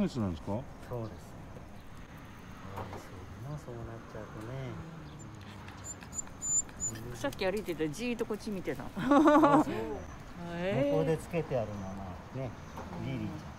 メスなんですか？ そうです。そうなっちゃうとね。 さっき歩いててじーっとこっち見てた。 向こうでつけてあるのはね、リリーちゃん。